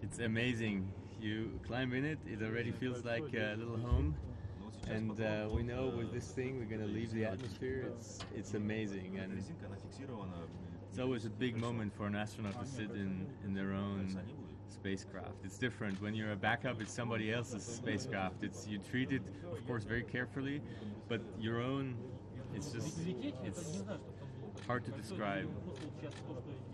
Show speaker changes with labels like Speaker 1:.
Speaker 1: It's amazing. You climb in it, it already feels like a little home. And we know with this thing we're gonna leave the atmosphere. It's amazing, and it's always a big moment for an astronaut to sit in their own spacecraft. It's different when you're a backup. It's somebody else's spacecraft. It's you treat it, of course, very carefully, but your own. It's hard to describe.